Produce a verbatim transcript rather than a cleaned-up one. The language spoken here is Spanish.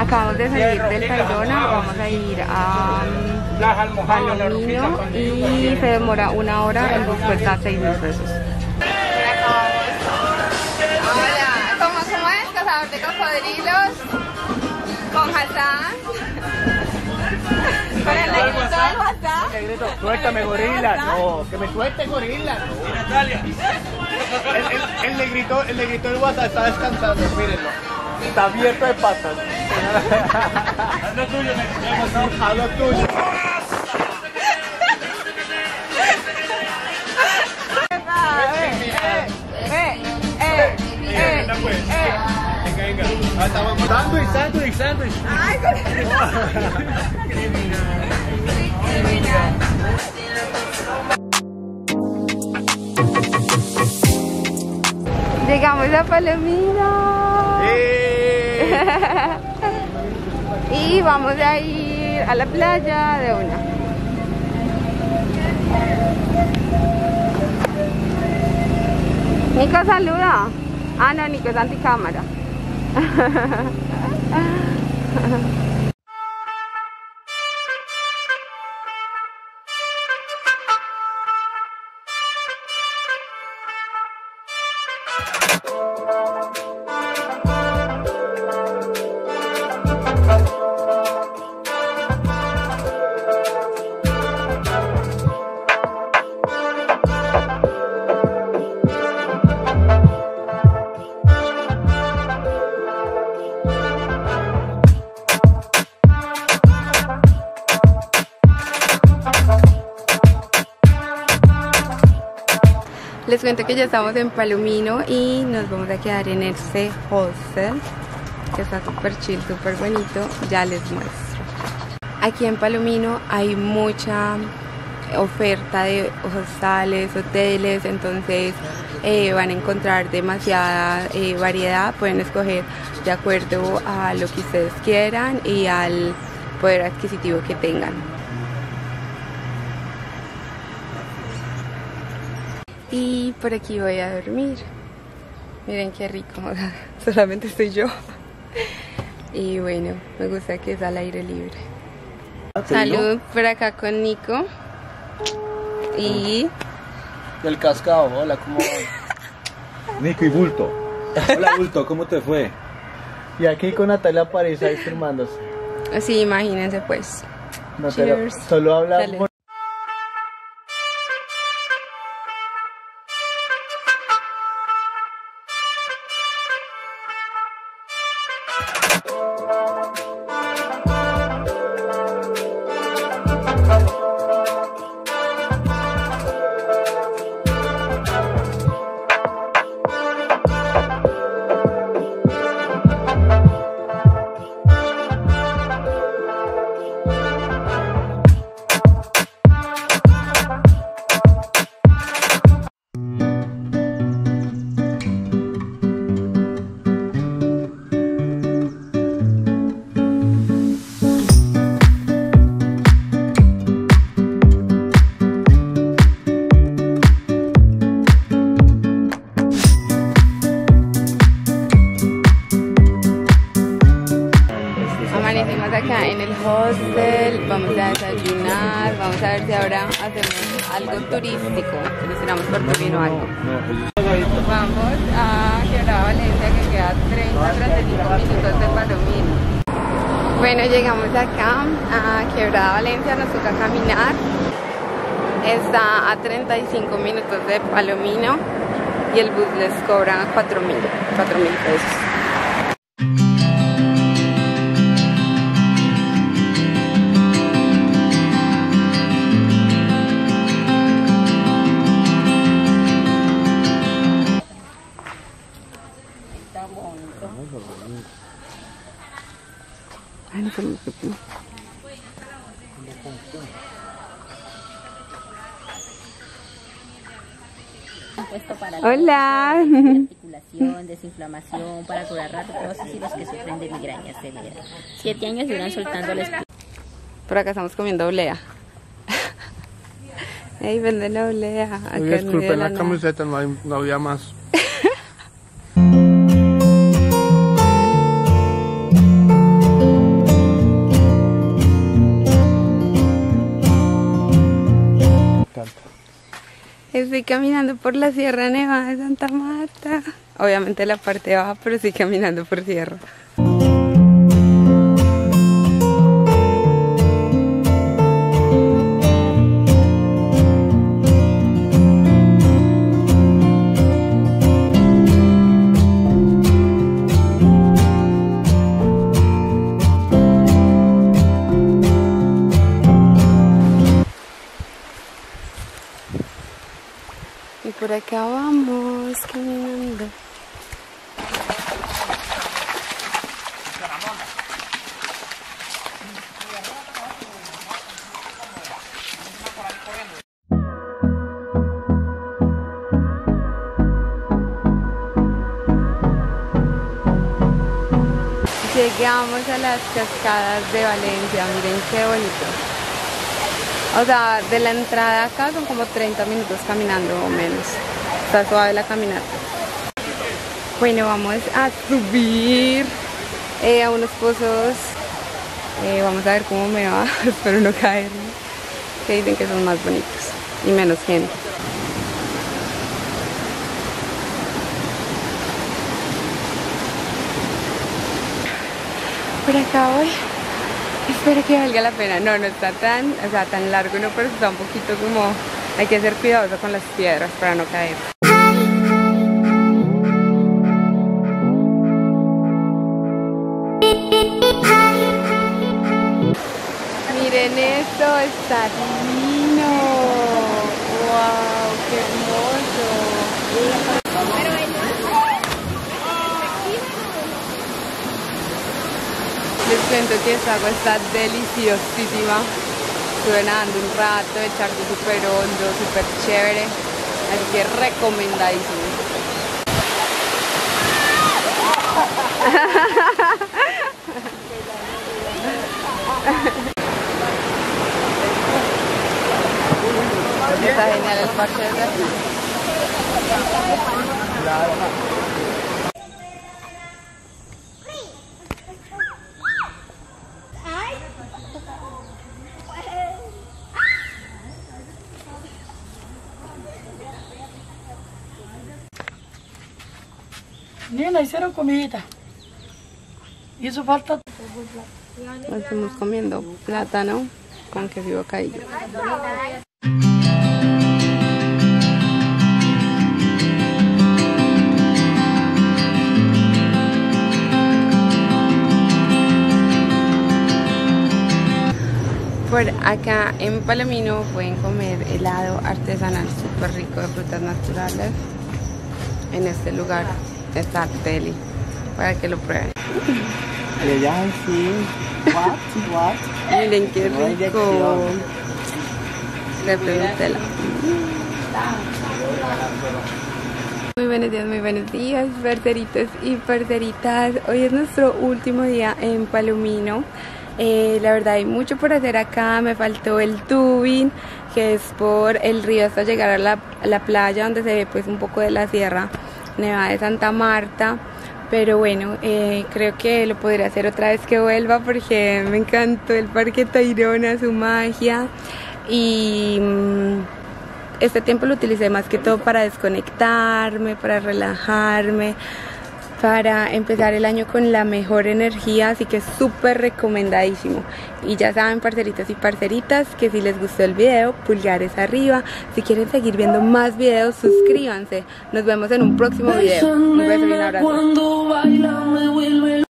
Acabamos de salir del Tayrona, vamos a ir a um, Palomino y se demora una hora, el bus cuesta seis mil pesos. Hola, ¿cómo, cómo es? Cazador de cocodrilos con Hassan. Con el negrito del WhatsApp. Negrito, suéltame gorila, no, que me suelte gorila. No. Natalia. El, el, el negrito, el negrito del WhatsApp está descansando, mírenlo. Está abierto de patas. Haz lo tuyo, negrito. Haz lo tuyo. Sándwich, sándwich, sándwich. Llegamos a Palomino. ¡Eh! Y vamos a ir a la playa de una. Nico, saluda. Ah, no, Nico es anticámara. Les cuento que ya estamos en Palomino y nos vamos a quedar en este hostel que está súper chill, súper bonito. Ya les muestro. Aquí en Palomino hay mucha oferta de hostales, hoteles, entonces eh, van a encontrar demasiada eh, variedad. Pueden escoger de acuerdo a lo que ustedes quieran y al poder adquisitivo que tengan. Y por aquí voy a dormir. Miren qué rico, solamente estoy yo. Y bueno, me gusta que es al aire libre. Salud por acá con Nico. Y... El cascado, hola, ¿cómo va? Nico y Bulto. Hola Bulto, ¿cómo te fue? Y aquí con Natalia París ahí firmándose. Sí, imagínense pues. Natalia, Cheers. solo habla... Salud. Amanecimos acá en el hostel, vamos a desayunar, vamos a ver si ahora hacemos algo turístico, si nos tiramos por Palomino o algo. Vamos a Quebrada Valencia, que queda treinta a treinta y cinco minutos de Palomino. Bueno, llegamos acá a Quebrada Valencia, nos toca caminar. Está a treinta y cinco minutos de Palomino y el bus les cobra cuatro mil pesos. Ay, no, pero... Hola. Articulación, desinflamación, para curar artrosis y los que sufren de migraña severa. Siete años duran soltando la espina. Por acá estamos comiendo oblea. Ey, venden oblea. Acá Oye, disculpen la, la camiseta, no, hay, no había más. Estoy caminando por la Sierra Nevada de Santa Marta. Obviamente la parte baja, pero estoy caminando por tierra. Y por acá vamos caminando. Llegamos a las cascadas de Valencia, miren qué bonito. O sea, de la entrada acá son como treinta minutos caminando o menos. Está suave la caminata. Bueno, vamos a subir eh, a unos pozos. Eh, vamos a ver cómo me va. Espero no caerme. Que dicen que son más bonitos y menos gente. Por acá voy. Espero que valga la pena. No, no está tan, o sea, tan largo, no, pero está un poquito como... Hay que ser cuidadoso con las piedras para no caer. Miren esto, está divino. Wow, qué hermoso. Les cuento que esta agua está deliciosísima. Estuve nadando un rato, echarse súper hondo, súper chévere. Así que recomendadísimo. Está genial el parche de Brasil. Nena, hicieron comida. Y eso falta. Estamos comiendo plátano con queso bocadillo. Por acá en Palomino pueden comer helado artesanal súper rico de frutas naturales. En este lugar está deli, para que lo prueben. sí. What? What? Miren qué rico. De Nutella. Muy buenos días, muy buenos días, parceritos y parceritas. Hoy es nuestro último día en Palomino. Eh, la verdad hay mucho por hacer acá. Me faltó el tubing, que es por el río hasta llegar a la, a la playa, donde se ve pues un poco de la Sierra Nevada de Santa Marta. Pero bueno, eh, creo que lo podré hacer otra vez que vuelva, porque me encantó el Parque Tayrona, su magia. Y mmm, este tiempo lo utilicé más que todo para desconectarme, para relajarme, para empezar el año con la mejor energía, así que es súper recomendadísimo. Y ya saben, parceritos y parceritas, que si les gustó el video, pulgares arriba. Si quieren seguir viendo más videos, suscríbanse. Nos vemos en un próximo video. Un beso y un abrazo.